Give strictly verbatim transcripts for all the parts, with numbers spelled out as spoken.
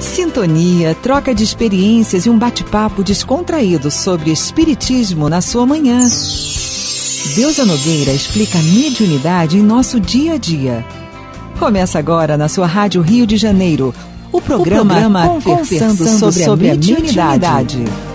Sintonia, troca de experiências e um bate-papo descontraído sobre espiritismo na sua manhã. Deusa Nogueira explica a mediunidade em nosso dia a dia. Começa agora na sua Rádio Rio de Janeiro, o programa, o programa Conversando, Conversando sobre, sobre a Mediunidade.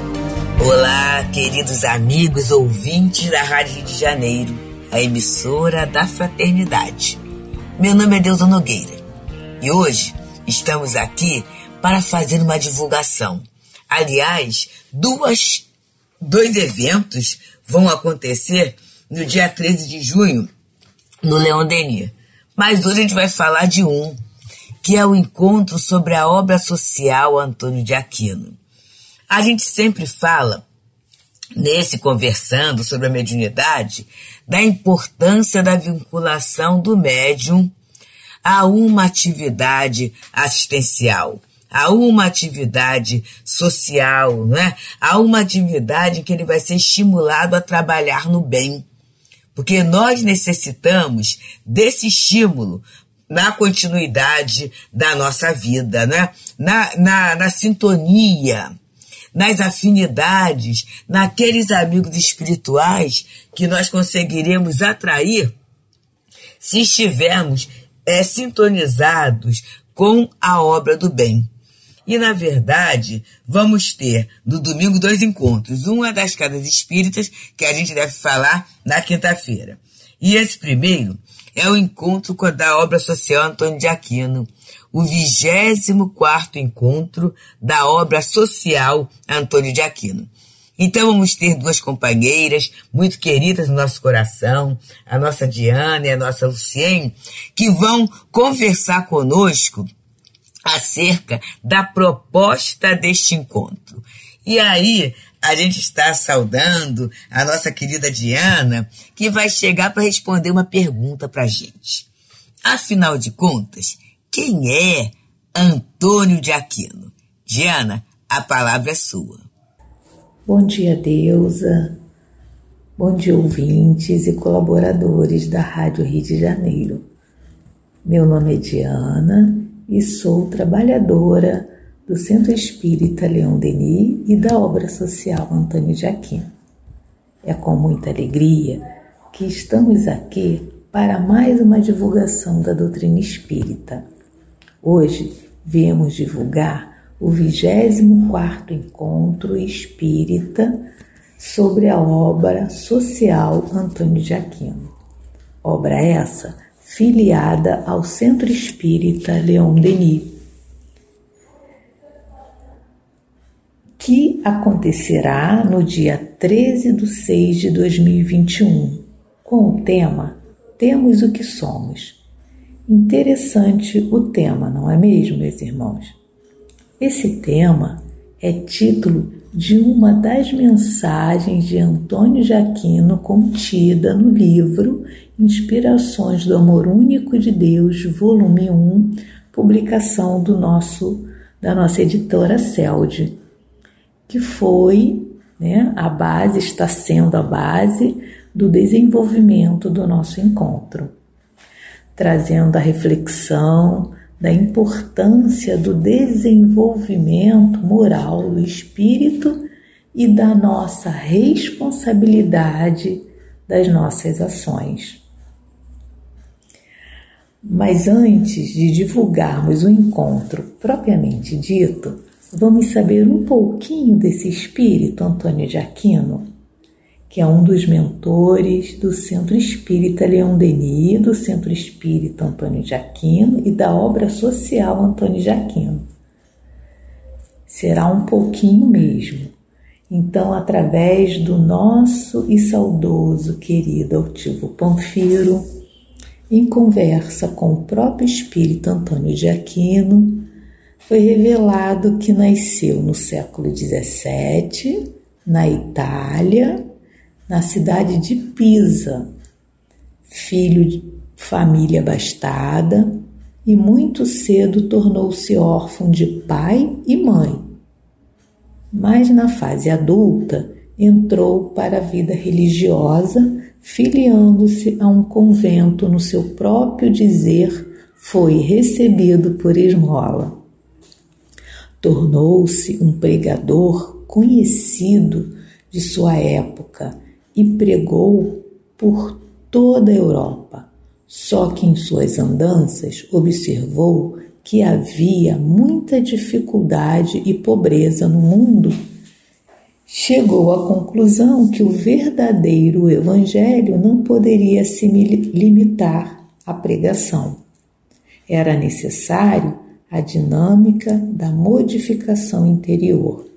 Olá, queridos amigos ouvintes da Rádio Rio de Janeiro, a emissora da Fraternidade. Meu nome é Deusa Nogueira e hoje estamos aqui para fazer uma divulgação. Aliás, duas, dois eventos vão acontecer no dia treze de junho, no Leon Denis. Mas hoje a gente vai falar de um, que é o encontro sobre a obra social Antônio de Aquino. A gente sempre fala, nesse Conversando sobre a Mediunidade, da importância da vinculação do médium a uma atividade assistencial, a uma atividade social, né? A uma atividade em que ele vai ser estimulado a trabalhar no bem. Porque nós necessitamos desse estímulo na continuidade da nossa vida, né? na, na, na sintonia, nas afinidades, naqueles amigos espirituais que nós conseguiremos atrair se estivermos é, sintonizados com a obra do bem. E, na verdade, vamos ter no domingo dois encontros. Um é das casas espíritas, que a gente deve falar na quinta-feira. E esse primeiro é o encontro da obra social Antônio de Aquino, o vigésimo quarto encontro da obra social Antônio de Aquino. Então vamos ter duas companheiras muito queridas no nosso coração, a nossa Diana e a nossa Luciene, que vão conversar conosco acerca da proposta deste encontro. E aí, a gente está saudando a nossa querida Diana, que vai chegar para responder uma pergunta para a gente. Afinal de contas, quem é Antônio de Aquino? Diana, a palavra é sua. Bom dia, Deusa. Bom dia, ouvintes e colaboradores da Rádio Rio de Janeiro. Meu nome é Diana e sou trabalhadora do Centro Espírita Leon Denis e da obra social Antônio de Aquino. É com muita alegria que estamos aqui para mais uma divulgação da doutrina espírita. Hoje viemos divulgar o vigésimo quarto encontro espírita sobre a obra social Antônio de Aquino. Obra essa filiada ao Centro Espírita Leon Denis, que acontecerá no dia treze de seis de dois mil e vinte e um, com o tema Temos o que Somos. Interessante o tema, não é mesmo, meus irmãos? Esse tema é título de uma das mensagens de Antônio de Aquino contida no livro Inspirações do Amor Único de Deus, volume um, publicação do nosso, da nossa editora Celde, que foi, né, a base, está sendo a base do desenvolvimento do nosso encontro, trazendo a reflexão da importância do desenvolvimento moral do espírito e da nossa responsabilidade das nossas ações. Mas antes de divulgarmos o encontro propriamente dito, vamos saber um pouquinho desse espírito Antônio de Aquino, que é um dos mentores do Centro Espírita Leon Denis, do Centro Espírita Antônio de Aquino e da obra social Antônio de Aquino. Será um pouquinho mesmo. Então, através do nosso e saudoso querido Altivo Panfiro, em conversa com o próprio espírito Antônio de Aquino, foi revelado que nasceu no século dezessete, na Itália, na cidade de Pisa, filho de família abastada, e muito cedo tornou-se órfão de pai e mãe. Mas na fase adulta entrou para a vida religiosa, filiando-se a um convento, no seu próprio dizer, foi recebido por esmola. Tornou-se um pregador conhecido de sua época e pregou por toda a Europa. Só que em suas andanças observou que havia muita dificuldade e pobreza no mundo. Chegou à conclusão que o verdadeiro evangelho não poderia se limitar à pregação. Era necessário a dinâmica da modificação interior.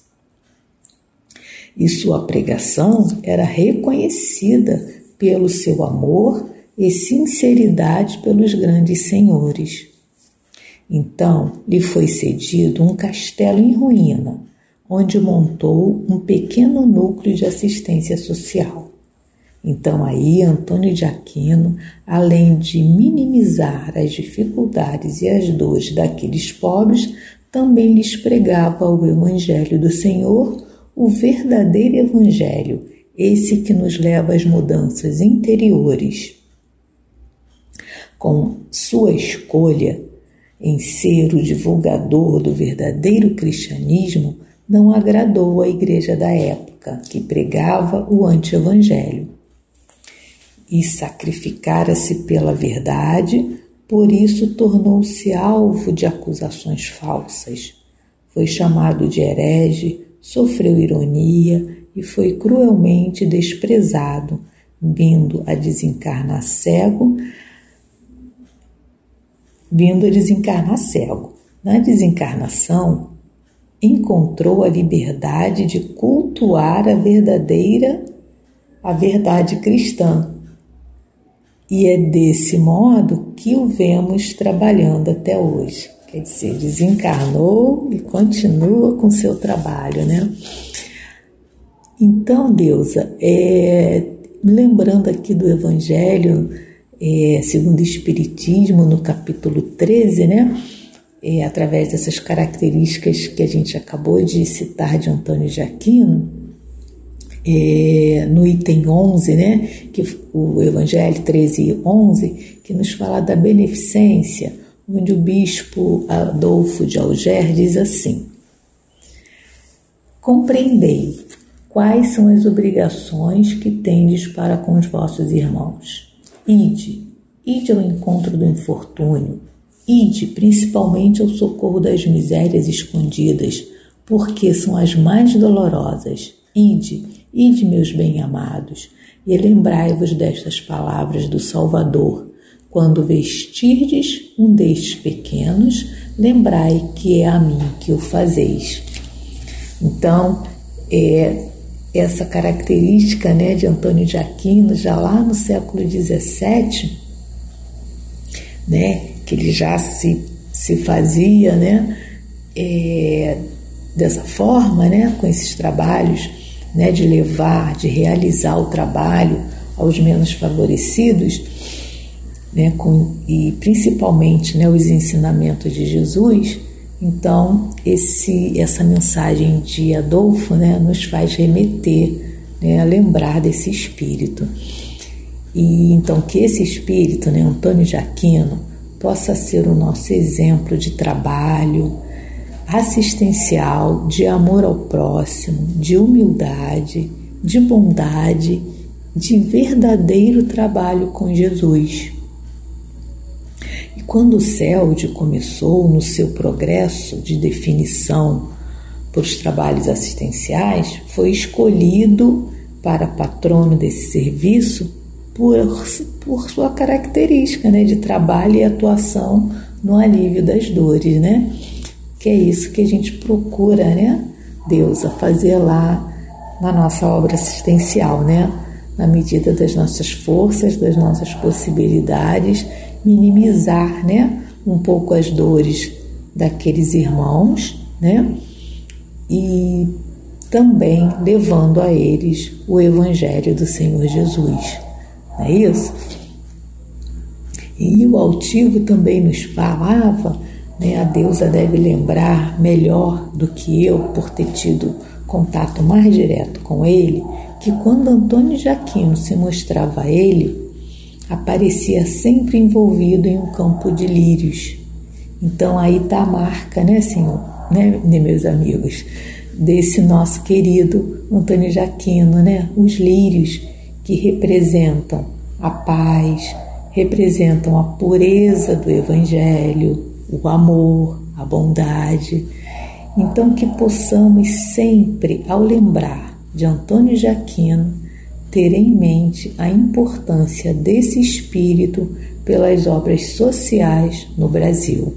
E sua pregação era reconhecida pelo seu amor e sinceridade pelos grandes senhores. Então lhe foi cedido um castelo em ruína, onde montou um pequeno núcleo de assistência social. Então aí Antônio de Aquino, além de minimizar as dificuldades e as dores daqueles pobres, também lhes pregava o Evangelho do Senhor, o verdadeiro Evangelho, esse que nos leva às mudanças interiores. Com sua escolha em ser o divulgador do verdadeiro cristianismo, não agradou a igreja da época, que pregava o anti-evangelho. E sacrificara-se pela verdade, por isso tornou-se alvo de acusações falsas. Foi chamado de herege, sofreu ironia e foi cruelmente desprezado, vindo a desencarnar cego, vindo a desencarnar cego. Na desencarnação, encontrou a liberdade de cultuar a verdadeira, a verdade cristã. E é desse modo que o vemos trabalhando até hoje. Quer dizer, desencarnou e continua com seu trabalho, né? Então, Deusa, é, lembrando aqui do Evangelho é, segundo o Espiritismo, no capítulo treze, né? É, através dessas características que a gente acabou de citar de Antônio de Aquino, é, no item onze, né? Que o Evangelho treze, onze, que nos fala da beneficência, onde o bispo Adolfo de Alger diz assim: compreendei quais são as obrigações que tendes para com os vossos irmãos. Ide, ide ao encontro do infortúnio, ide principalmente ao socorro das misérias escondidas, porque são as mais dolorosas. Ide, ide, meus bem-amados, e lembrai-vos destas palavras do Salvador. Quando vestirdes um destes pequenos, lembrai que é a mim que o fazeis. Então, é, essa característica, né, de Antônio de Aquino, já lá no século dezessete, né, que ele já se, se fazia, né, é, dessa forma, né, com esses trabalhos, né, de levar, de realizar o trabalho aos menos favorecidos, né, com, e principalmente, né, os ensinamentos de Jesus. Então esse, essa mensagem de Adolfo, né, nos faz remeter, né, a lembrar desse espírito. E então que esse espírito, né, Antônio de Aquino, possa ser o nosso exemplo de trabalho assistencial, de amor ao próximo, de humildade, de bondade, de verdadeiro trabalho com Jesus. E quando o Celde começou no seu progresso de definição para os trabalhos assistenciais, foi escolhido para patrono desse serviço por, por sua característica, né, de trabalho e atuação no alívio das dores, né? Que é isso que a gente procura, né, Deus, a fazer lá na nossa obra assistencial, né? Na medida das nossas forças, das nossas possibilidades, minimizar, né, um pouco as dores daqueles irmãos, né? E também levando a eles o Evangelho do Senhor Jesus. Não é isso? E o altivo também nos falava, né, a deusa deve lembrar melhor do que eu, por ter tido contato mais direto com ele, que quando Antônio de Aquino se mostrava a ele, aparecia sempre envolvido em um campo de lírios. Então aí está a marca, né, Senhor, né, meus amigos, desse nosso querido Antônio de Aquino, né? Os lírios que representam a paz, representam a pureza do Evangelho, o amor, a bondade. Então, que possamos sempre, ao lembrar de Antônio de Aquino, ter em mente a importância desse espírito pelas obras sociais no Brasil.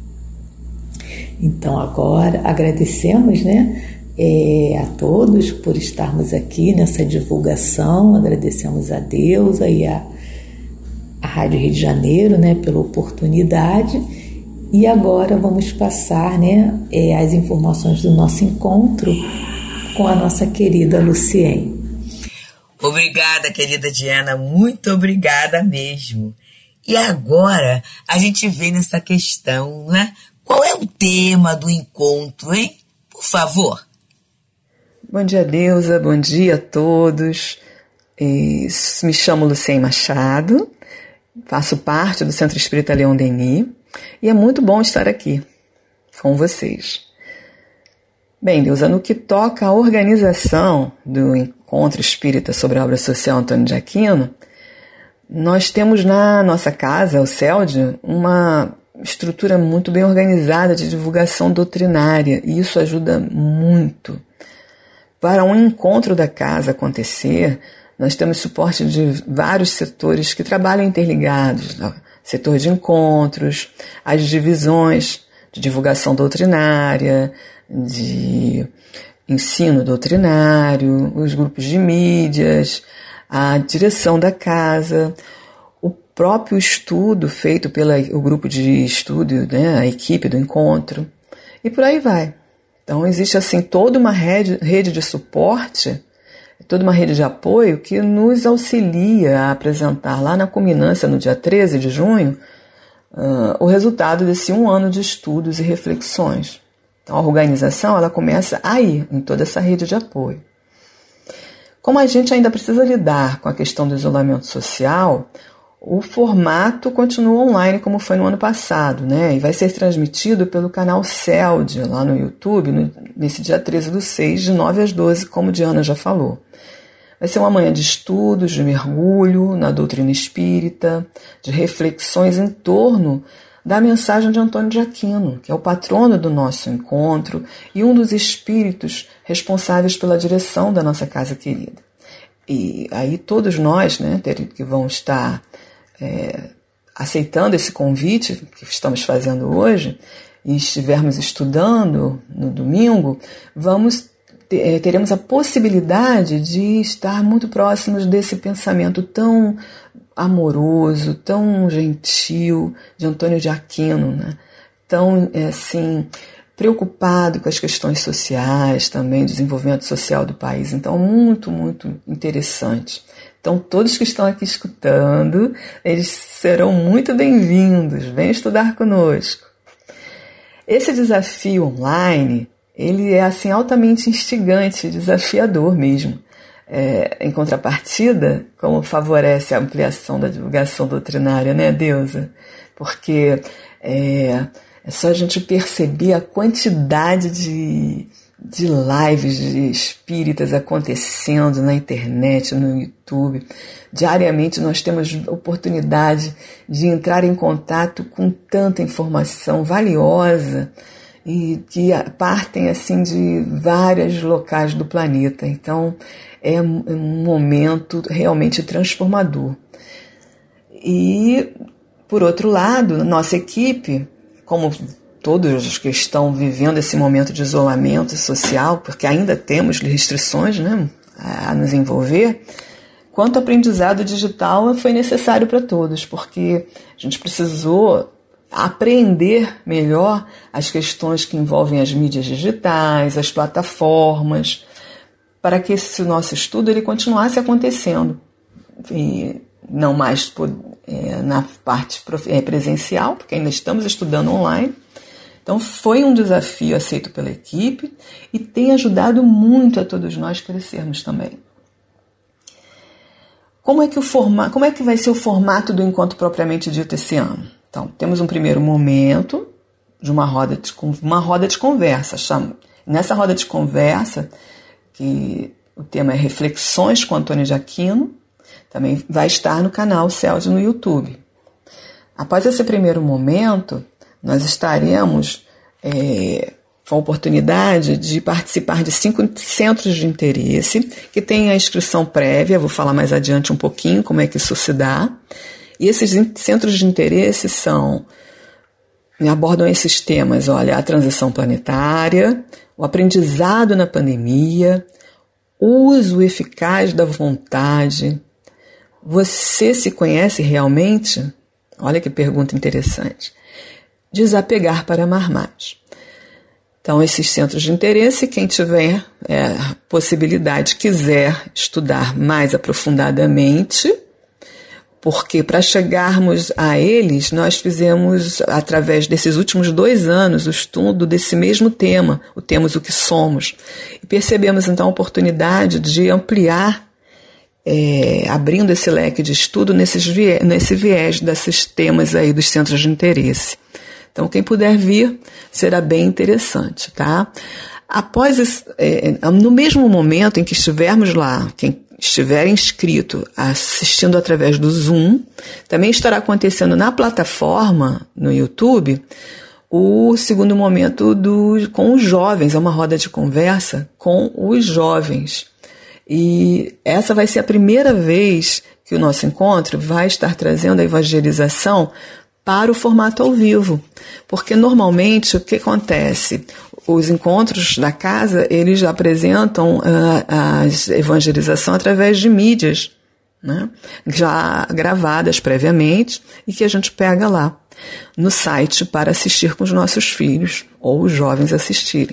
Então, agora agradecemos, né, é, a todos por estarmos aqui nessa divulgação, agradecemos a Deus e a, a Rádio Rio de Janeiro, né, pela oportunidade. E agora vamos passar, né, é, as informações do nosso encontro com a nossa querida Luciene. Obrigada, querida Diana, muito obrigada mesmo. E agora a gente vem nessa questão, né? Qual é o tema do encontro, hein? Por favor. Bom dia, Deusa. Bom dia a todos. Me chamo Luciene Machado, faço parte do Centro Espírita Leon Denis e é muito bom estar aqui com vocês. Bem, Deusa, no que toca à organização do Encontro Espírita sobre a Obra Social Antônio de Aquino, nós temos na nossa casa, o C E L D, uma estrutura muito bem organizada de divulgação doutrinária, e isso ajuda muito. Para um encontro da casa acontecer, nós temos suporte de vários setores que trabalham interligados, setor de encontros, as divisões de divulgação doutrinária, de ensino doutrinário, os grupos de mídias, a direção da casa, o próprio estudo feito pelo grupo de estudo, né, a equipe do encontro, e por aí vai. Então existe assim toda uma rede, rede de suporte, toda uma rede de apoio que nos auxilia a apresentar lá na culminância, no dia treze de junho, uh, o resultado desse um ano de estudos e reflexões. Então a organização ela começa aí, em toda essa rede de apoio. Como a gente ainda precisa lidar com a questão do isolamento social, o formato continua online como foi no ano passado, né? E vai ser transmitido pelo canal C E L D, lá no YouTube, no, nesse dia treze do seis, de nove às doze, como Diana já falou. Vai ser uma manhã de estudos, de mergulho na doutrina espírita, de reflexões em torno da mensagem de Antônio de Aquino, que é o patrono do nosso encontro e um dos espíritos responsáveis pela direção da nossa casa querida. E aí todos nós, né, que vão estar é, aceitando esse convite que estamos fazendo hoje e estivermos estudando no domingo, vamos ter, teremos a possibilidade de estar muito próximos desse pensamento tão amoroso, tão gentil de Antônio de Aquino, né? Tão assim preocupado com as questões sociais também, desenvolvimento social do país. Então, muito, muito interessante. Então, todos que estão aqui escutando, eles serão muito bem-vindos. Venham estudar conosco. Esse desafio online, ele é assim altamente instigante, desafiador mesmo. É, em contrapartida, como favorece a ampliação da divulgação doutrinária, né, Deusa? Porque é, é só a gente perceber a quantidade de, de lives de espíritas acontecendo na internet, no YouTube. Diariamente nós temos oportunidade de entrar em contato com tanta informação valiosa e que partem assim de vários locais do planeta. Então, é um momento realmente transformador. E, por outro lado, nossa equipe, como todos os que estão vivendo esse momento de isolamento social, porque ainda temos restrições, né, a nos envolver, quanto ao aprendizado digital foi necessário para todos, porque a gente precisou aprender melhor as questões que envolvem as mídias digitais, as plataformas, para que esse nosso estudo ele continuasse acontecendo, e não mais é, na parte presencial, porque ainda estamos estudando online. Então foi um desafio aceito pela equipe e tem ajudado muito a todos nós crescermos também. Como é que, o forma, como é que vai ser o formato do encontro propriamente dito esse ano? Então, temos um primeiro momento, de uma roda de, uma roda de conversa. Nessa roda de conversa, que o tema é Reflexões com Antônio de Aquino, também vai estar no canal C E L D no YouTube. Após esse primeiro momento, nós estaremos é, com a oportunidade de participar de cinco centros de interesse, que tem a inscrição prévia, vou falar mais adiante um pouquinho como é que isso se dá. E esses centros de interesse são, abordam esses temas, olha, a transição planetária, o aprendizado na pandemia, o uso eficaz da vontade. Você se conhece realmente? Olha que pergunta interessante. Desapegar para amar mais. Então, esses centros de interesse, quem tiver é, possibilidade, quiser estudar mais aprofundadamente, porque para chegarmos a eles, nós fizemos, através desses últimos dois anos, o estudo desse mesmo tema, o Temos o que Somos. E percebemos, então, a oportunidade de ampliar, é, abrindo esse leque de estudo nesses viés, nesse viés desses temas aí dos centros de interesse. Então, quem puder vir, será bem interessante, tá? Após esse, é, no mesmo momento em que estivermos lá, quem estiver inscrito assistindo através do Zoom, também estará acontecendo na plataforma, no YouTube, o segundo momento do, com os jovens, é uma roda de conversa com os jovens. E essa vai ser a primeira vez que o nosso encontro vai estar trazendo a evangelização para o formato ao vivo, porque normalmente o que acontece? Os encontros da casa, eles apresentam a, a evangelização através de mídias, né, já gravadas previamente e que a gente pega lá no site para assistir com os nossos filhos ou os jovens assistirem.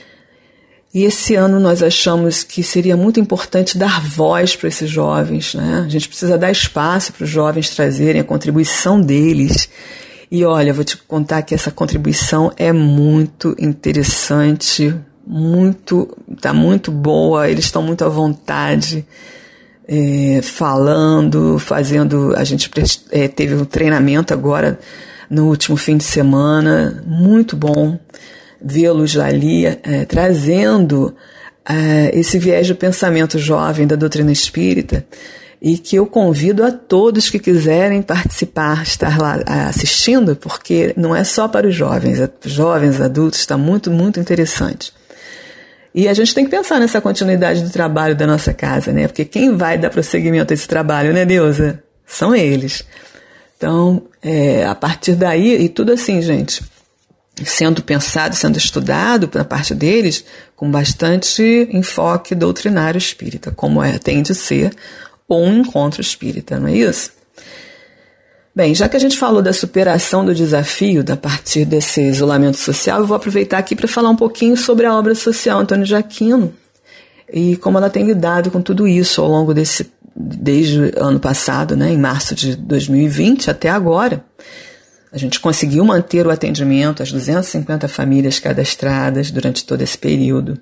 E esse ano nós achamos que seria muito importante dar voz para esses jovens, né? A gente precisa dar espaço para os jovens trazerem a contribuição deles. E olha, vou te contar que essa contribuição é muito interessante, muito, tá muito boa, eles estão muito à vontade, é, falando, fazendo, a gente é, teve um treinamento agora no último fim de semana, muito bom vê-los ali é, trazendo é, esse viés de pensamento jovem da doutrina espírita, e que eu convido a todos que quiserem participar, estar lá assistindo, porque não é só para os jovens, é jovens, adultos, está muito, muito interessante. E a gente tem que pensar nessa continuidade do trabalho da nossa casa, né? Porque quem vai dar prosseguimento a esse trabalho, né, Deusa? São eles. Então, é, a partir daí, e tudo assim, gente, sendo pensado, sendo estudado na parte deles, com bastante enfoque doutrinário espírita, como é, tem de ser ou um encontro espírita, não é isso? Bem, já que a gente falou da superação do desafio a partir desse isolamento social, eu vou aproveitar aqui para falar um pouquinho sobre a obra social Antônio de Aquino e como ela tem lidado com tudo isso ao longo desse, desde o ano passado, né, em março de dois mil e vinte até agora. A gente conseguiu manter o atendimento às duzentas e cinquenta famílias cadastradas durante todo esse período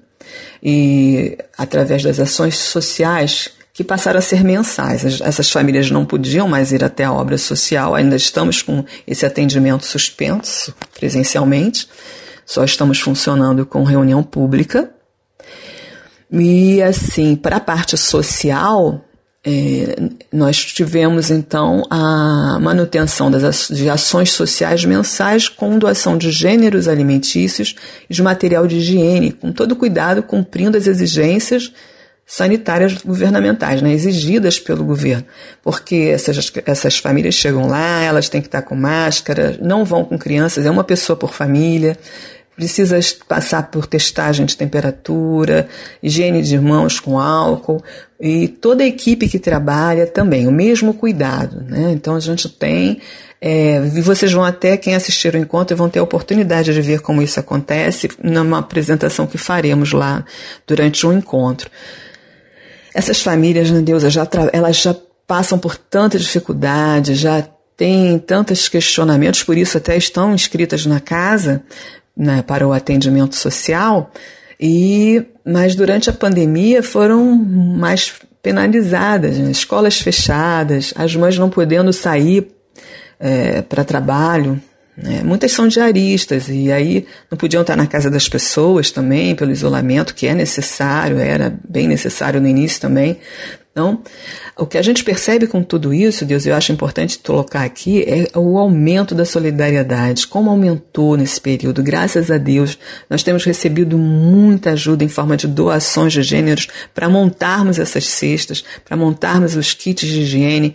e através das ações sociais que passaram a ser mensais. Essas famílias não podiam mais ir até a obra social, ainda estamos com esse atendimento suspenso presencialmente, só estamos funcionando com reunião pública. E assim, para a parte social, é, nós tivemos então a manutenção das, de ações sociais mensais com doação de gêneros alimentícios e de material de higiene, com todo cuidado, cumprindo as exigências sanitárias governamentais, né, exigidas pelo governo, porque essas, essas famílias chegam lá, elas têm que estar com máscara, não vão com crianças, é uma pessoa por família, precisa passar por testagem de temperatura, higiene de mãos com álcool, e toda a equipe que trabalha também, o mesmo cuidado, né? Então a gente tem, é, e vocês vão até, quem assistir o encontro, vão ter a oportunidade de ver como isso acontece numa apresentação que faremos lá durante o encontro. Essas famílias, né, Deus, já, elas já passam por tanta dificuldade, já têm tantos questionamentos, por isso até estão inscritas na casa, né, para o atendimento social, e, mas durante a pandemia foram mais penalizadas, né, escolas fechadas, as mães não podendo sair é, para trabalho, né? Muitas são diaristas e aí não podiam estar na casa das pessoas também, pelo isolamento que é necessário, era bem necessário no início também. Então, o que a gente percebe com tudo isso, Deus, eu acho importante colocar aqui, é o aumento da solidariedade, como aumentou nesse período. Graças a Deus, nós temos recebido muita ajuda em forma de doações de gêneros para montarmos essas cestas, para montarmos os kits de higiene.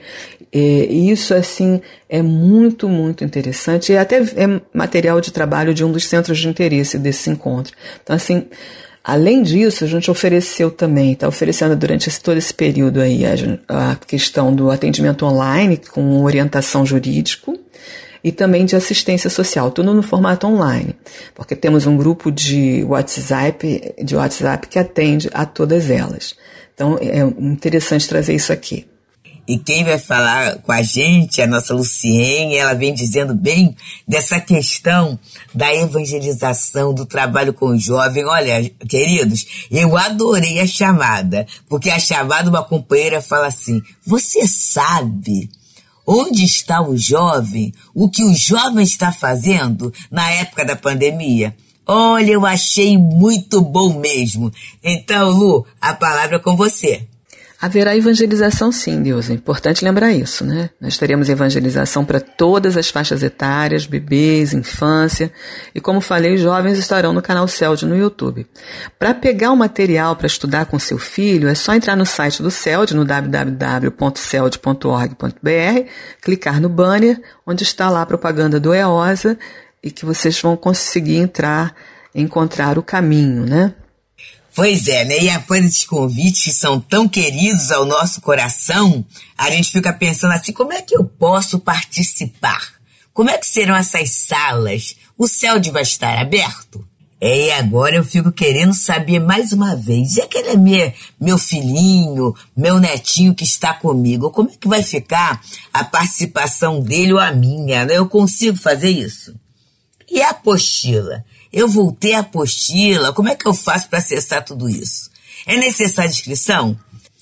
E isso, assim, é muito, muito interessante e até é material de trabalho de um dos centros de interesse desse encontro. Então, assim, além disso, a gente ofereceu também, está oferecendo durante esse, todo esse período aí a, a questão do atendimento online com orientação jurídico e também de assistência social, tudo no formato online, porque temos um grupo de WhatsApp, de WhatsApp que atende a todas elas. Então é interessante trazer isso aqui. E quem vai falar com a gente é a nossa Luciene, ela vem dizendo bem dessa questão da evangelização, do trabalho com o jovem. Olha, queridos, eu adorei a chamada, porque a chamada, uma companheira fala assim, você sabe onde está o jovem, o que o jovem está fazendo na época da pandemia? Olha, eu achei muito bom mesmo. Então, Lu, a palavra é com você. Haverá evangelização sim, Deus, é importante lembrar isso, né? Nós teremos evangelização para todas as faixas etárias, bebês, infância, e como falei, jovens estarão no canal C E L D no YouTube. Para pegar o material para estudar com seu filho, é só entrar no site do C E L D, no w w w ponto c e l d ponto org ponto b r, clicar no banner, onde está lá a propaganda do EOSA, e que vocês vão conseguir entrar, encontrar o caminho, né? Pois é, né? E após esses convites que são tão queridos ao nosso coração, a gente fica pensando assim, como é que eu posso participar? Como é que serão essas salas? O C E L D vai estar aberto? É, e agora eu fico querendo saber mais uma vez, e aquele meu, meu filhinho, meu netinho que está comigo, como é que vai ficar a participação dele ou a minha? Né? Eu consigo fazer isso? E a apostila? Eu vou ter a apostila, como é que eu faço para acessar tudo isso? É necessária inscrição?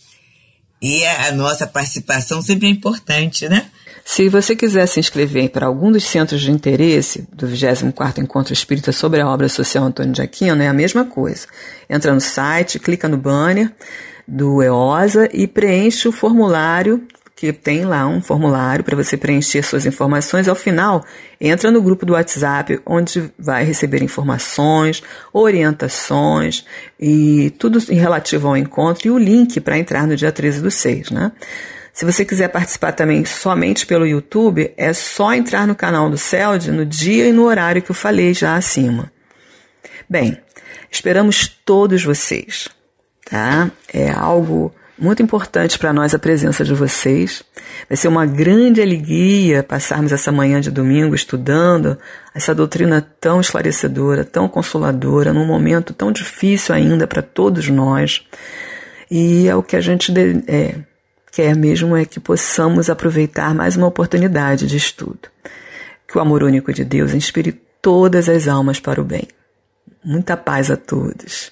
E a nossa participação sempre é importante, né? Se você quiser se inscrever para algum dos centros de interesse do vigésimo quarto Encontro Espírita sobre a obra social Antônio de Aquino, é a mesma coisa. Entra no site, clica no banner do EOSA e preenche o formulário, que tem lá um formulário para você preencher suas informações. Ao final, entra no grupo do WhatsApp, onde vai receber informações, orientações e tudo em relativo ao encontro e o link para entrar no dia treze do seis, né? Se você quiser participar também somente pelo YouTube, é só entrar no canal do C E L D no dia e no horário que eu falei já acima. Bem, esperamos todos vocês, tá? É algo muito importante para nós a presença de vocês. Vai ser uma grande alegria passarmos essa manhã de domingo estudando essa doutrina tão esclarecedora, tão consoladora, num momento tão difícil ainda para todos nós. E é o que a gente é, quer mesmo é que possamos aproveitar mais uma oportunidade de estudo. Que o amor único de Deus inspire todas as almas para o bem. Muita paz a todos.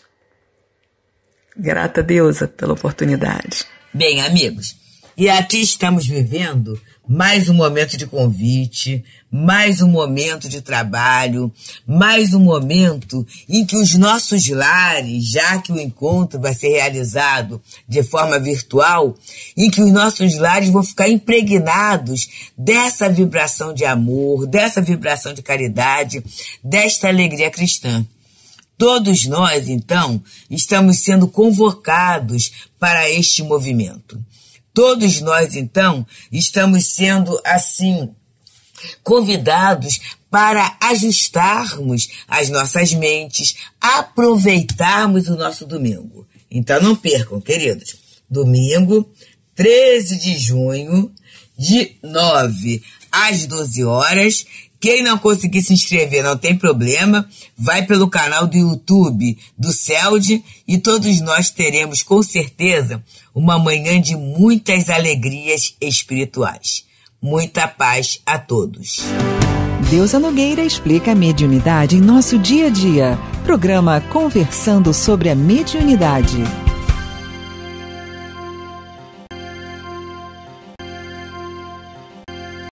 Grata a Deusa pela oportunidade. Bem, amigos, e aqui estamos vivendo mais um momento de convite, mais um momento de trabalho, mais um momento em que os nossos lares, já que o encontro vai ser realizado de forma virtual, em que os nossos lares vão ficar impregnados dessa vibração de amor, dessa vibração de caridade, desta alegria cristã. Todos nós, então, estamos sendo convocados para este movimento. Todos nós, então, estamos sendo, assim, convidados para ajustarmos as nossas mentes, aproveitarmos o nosso domingo. Então, não percam, queridos. Domingo, treze de junho, de nove às doze horas, quem não conseguir se inscrever, não tem problema, vai pelo canal do YouTube do C E L D e todos nós teremos, com certeza, uma manhã de muitas alegrias espirituais. Muita paz a todos. Deusa Nogueira explica a mediunidade em nosso dia a dia. Programa Conversando sobre a Mediunidade.